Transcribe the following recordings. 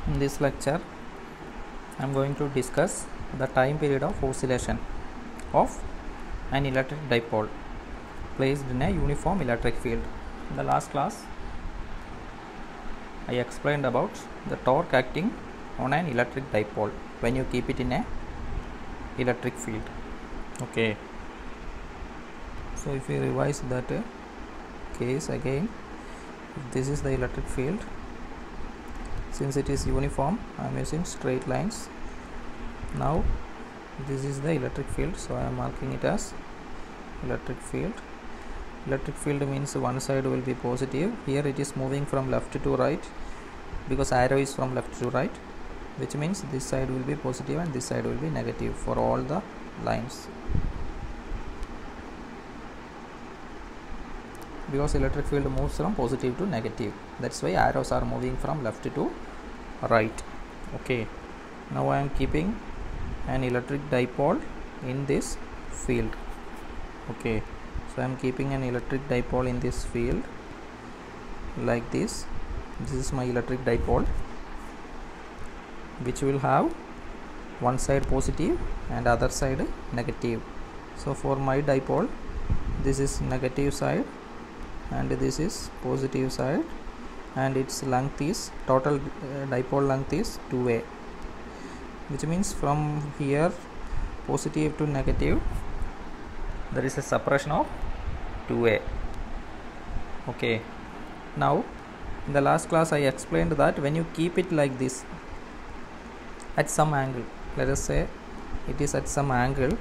In this lecture, I am going to discuss the time period of oscillation of an electric dipole placed in a uniform electric field. In the last class, I explained about the torque acting on an electric dipole when you keep it in a electric field. Okay. So if you revise that case again, if this is the electric field, since it is uniform, I am using straight lines. Now this is the electric field, so I am marking it as electric field. Electric field means one side will be positive. Here it is moving from left to right because arrow is from left to right, which means this side will be positive and this side will be negative for all the lines, because electric field moves from positive to negative. That's why arrows are moving from left to right. Okay, now I am keeping an electric dipole in this field. Okay, so I am keeping an electric dipole in this field like this. This is my electric dipole, which will have one side positive and other side negative. So for my dipole, this is negative side and this is positive side, and its length is total dipole length is 2a, which means from here positive to negative there is a separation of 2a. Okay, now in the last class I explained that when you keep it like this at some angle, let us say it is at some angle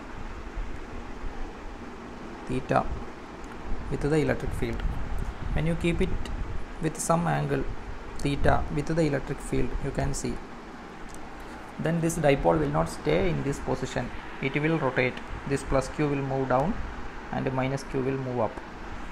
theta with the electric field. When you keep it with some angle theta with the electric field, you can see then this dipole will not stay in this position, it will rotate. This plus q will move down and minus q will move up.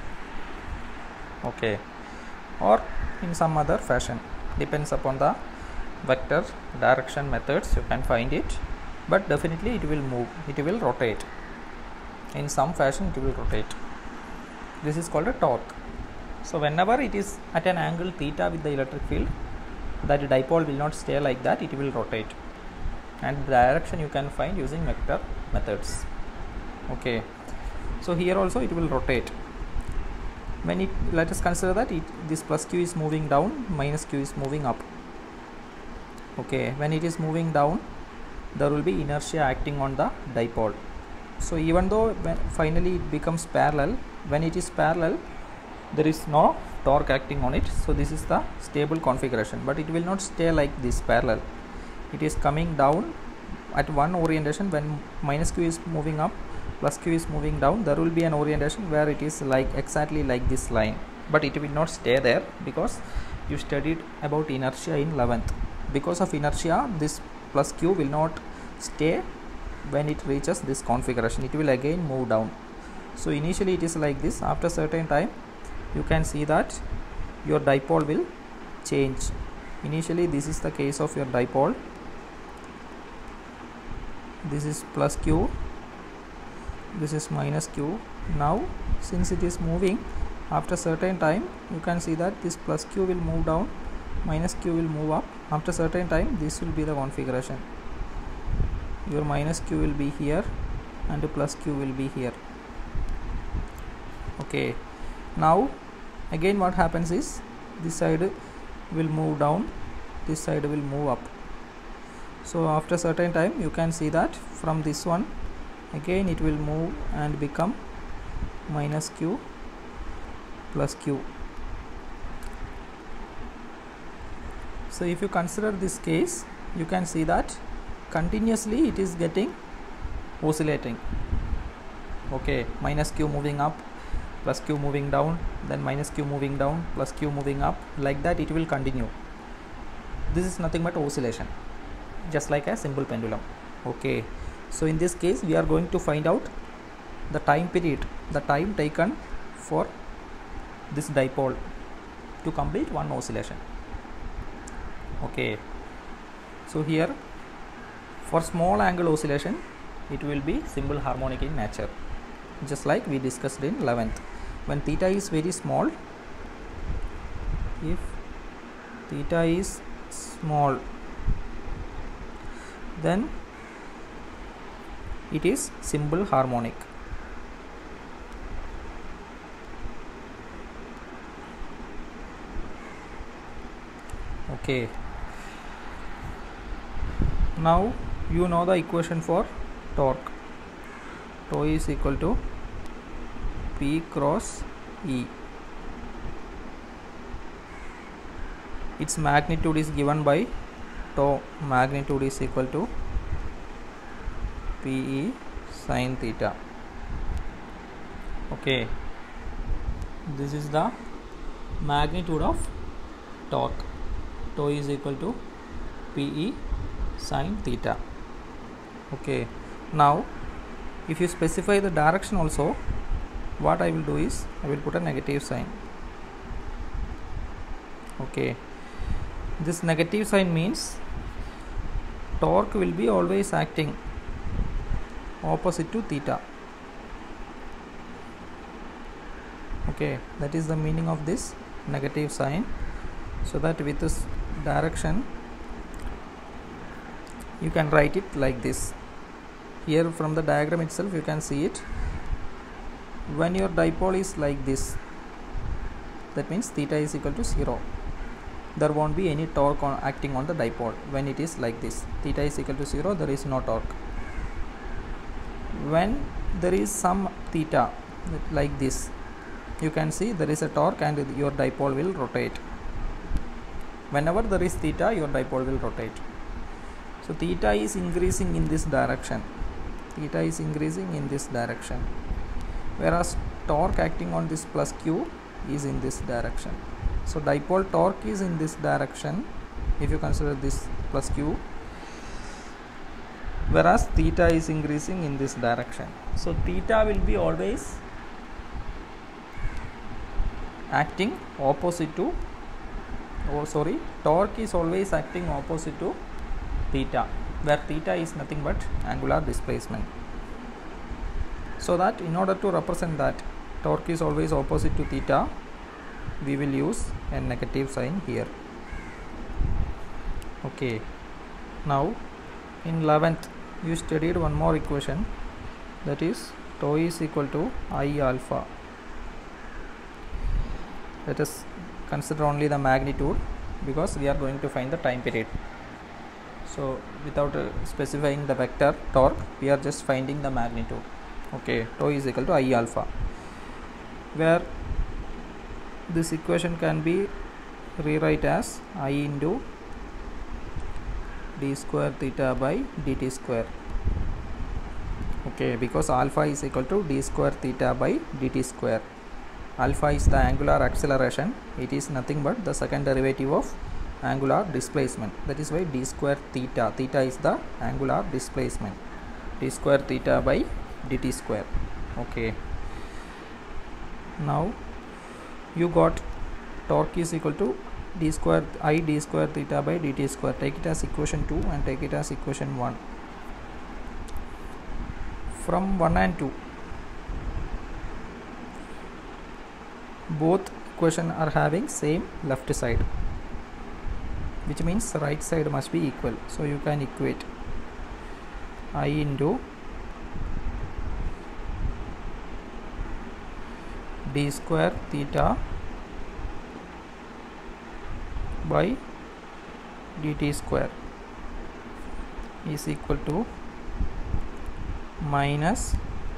Okay, or in some other fashion, depends upon the vector direction methods, you can find it, but definitely it will move, it will rotate in some fashion, it will rotate. This is called a torque. So whenever it is at an angle theta with the electric field, that dipole will not stay like that, it will rotate, and the direction you can find using vector methods. Okay, so here also it will rotate. When it, let us consider that this plus q is moving down, minus q is moving up. Okay, when it is moving down, there will be inertia acting on the dipole. So even though finally it becomes parallel, when it is parallel there is no torque acting on it, so this is the stable configuration, but it will not stay like this parallel. It is coming down at one orientation. When minus q is moving up, plus q is moving down, there will be an orientation where it is like exactly like this line, but it will not stay there because you studied about inertia in 11th. Because of inertia, this plus q will not stay when it reaches this configuration, it will again move down. So initially it is like this, after certain time you can see that your dipole will change. Initially this is the case of your dipole, this is plus q, this is minus q. Now since it is moving, after certain time you can see that this plus q will move down, minus q will move up. After certain time this will be the configuration, your minus q will be here and plus q will be here. Okay, now again what happens is this side will move down, this side will move up. So after certain time you can see that from this one again it will move and become minus q plus q. So if you consider this case, you can see that continuously it is getting oscillating. Okay, minus q moving up, plus q moving down, then minus q moving down, plus q moving up, like that it will continue. This is nothing but oscillation, just like a simple pendulum. Okay, so in this case we are going to find out the time period, the time taken for this dipole to complete one oscillation. Okay, so here for small angle oscillation it will be simple harmonic in nature, just like we discussed in 11th. When theta is very small, if theta is small, then it is simple harmonic. Okay, now you know the equation for torque. Tau is equal to P cross E. Its magnitude is given by tau magnitude is equal to PE sin theta. Okay, this is the magnitude of torque. Tau is equal to PE sin theta. Okay, now if you specify the direction also, what I will do is I will put a negative sign. Okay, this negative sign means torque will be always acting opposite to theta. Okay, that is the meaning of this negative sign, so that with this direction you can write it like this. Here from the diagram itself you can see it. When your dipole is like this, that means theta is equal to 0. There won't be any torque acting on the dipole. When it is like this, theta is equal to 0, there is no torque. When there is some theta like this, you can see there is a torque and your dipole will rotate. Whenever there is theta, your dipole will rotate. So theta is increasing in this direction. Theta is increasing in this direction, whereas torque acting on this plus q is in this direction. So dipole torque is in this direction if you consider this plus q, whereas theta is increasing in this direction. So theta will be always acting opposite to, torque is always acting opposite to theta, where theta is nothing but angular displacement. So that in order to represent that torque is always opposite to theta, we will use a negative sign here. Okay, now in 11th you studied one more equation, that is tau is equal to I alpha. Let us consider only the magnitude because we are going to find the time period. So without specifying the vector torque, we are just finding the magnitude. Okay, tau is equal to I alpha, where this equation can be rewrite as I into d square theta by dt square. Okay, because alpha is equal to d square theta by dt square. Alpha is the angular acceleration, it is nothing but the second derivative of angular displacement. That is why d square theta, theta is the angular displacement, d square theta by dt square. Okay, now you got torque is equal to d square theta by dt square. Take it as equation 2 and take it as equation 1. From 1 and 2, both equation are having same left side, which means right side must be equal. So you can equate I into d square theta by dt square is equal to minus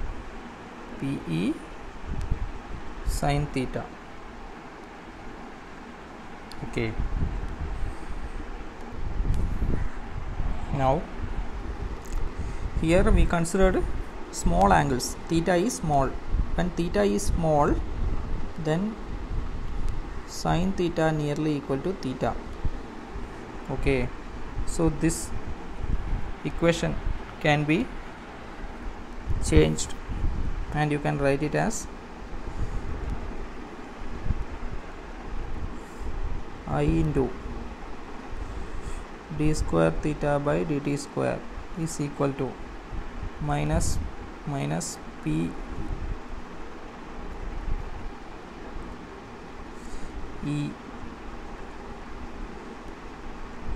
PE sin theta. Okay, now here we considered small angles. Theta is small. When theta is small, then sin theta nearly equal to theta. Okay, so this equation can be changed and you can write it as I into d square theta by dt square is equal to minus P E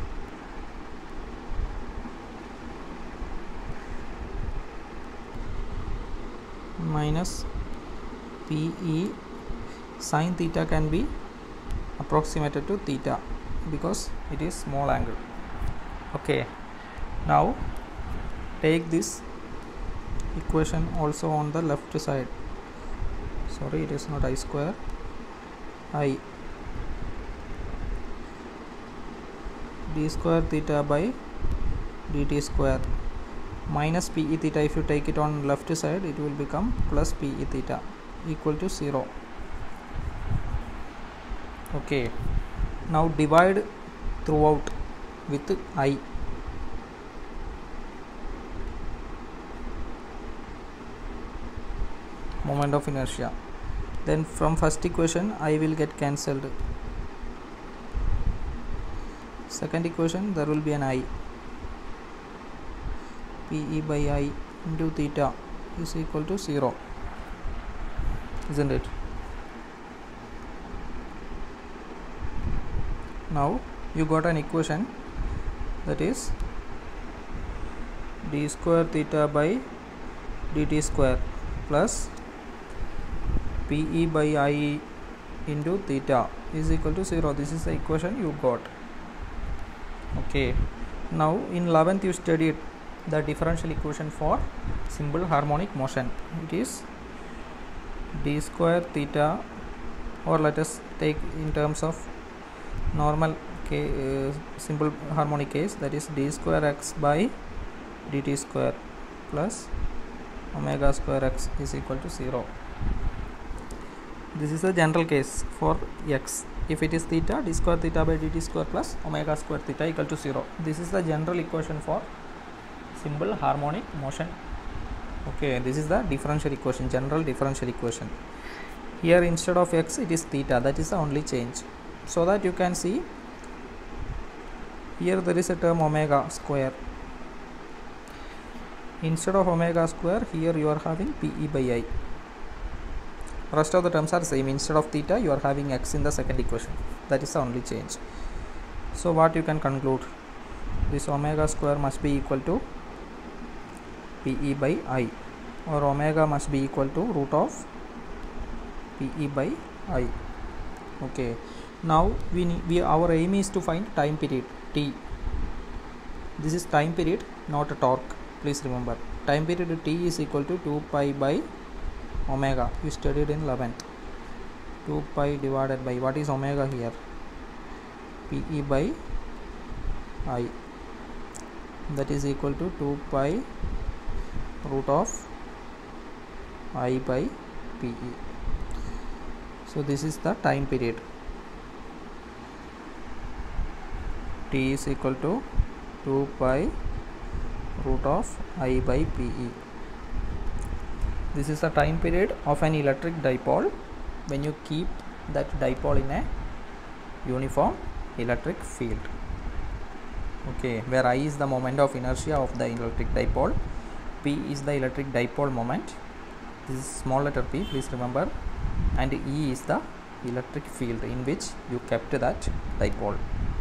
minus PE sin theta can be approximated to theta because it is small angle. Okay, now take this equation also on the left side. Sorry, it is not I square, I d square theta by dt square minus PE theta. If you take it on left side, it will become plus PE theta equal to 0. Okay, now divide throughout with I. Moment of inertia. Then from first equation I will get cancelled. Second equation there will be an I. PE by I into theta is equal to 0, isn't it? Now you got an equation that is d square theta by dt square plus PE by I into theta is equal to 0. This is the equation you got. Okay, now in 11th you studied the differential equation for simple harmonic motion. It is d square theta, or let us take in terms of normal simple harmonic case, that is d square x by dt square plus omega square x is equal to 0. This is the general case for x. If it is theta, d square theta by dt square plus omega square theta equal to 0. This is the general equation for simple harmonic motion. Okay, this is the differential equation, general differential equation. Here instead of x it is theta, that is the only change. So that you can see here there is a term omega square. Instead of omega square, here you are having PE by I. Rest of the terms are same. Instead of theta you are having x in the second equation. That is the only change. So what you can conclude, this omega square must be equal to PE by I, or omega must be equal to root of PE by I. Okay, now our aim is to find time period t. This is time period, not a torque. Please remember, time period t is equal to 2 pi by omega. You studied in 11th. 2 pi divided by, what is omega here? PE by I, that is equal to 2 pi root of I by PE. So this is the time period. T is equal to 2 pi root of I by PE. This is the time period of an electric dipole when you keep that dipole in a uniform electric field. Okay, where I is the moment of inertia of the electric dipole, P is the electric dipole moment, this is small letter p, please remember, and E is the electric field in which you kept that dipole.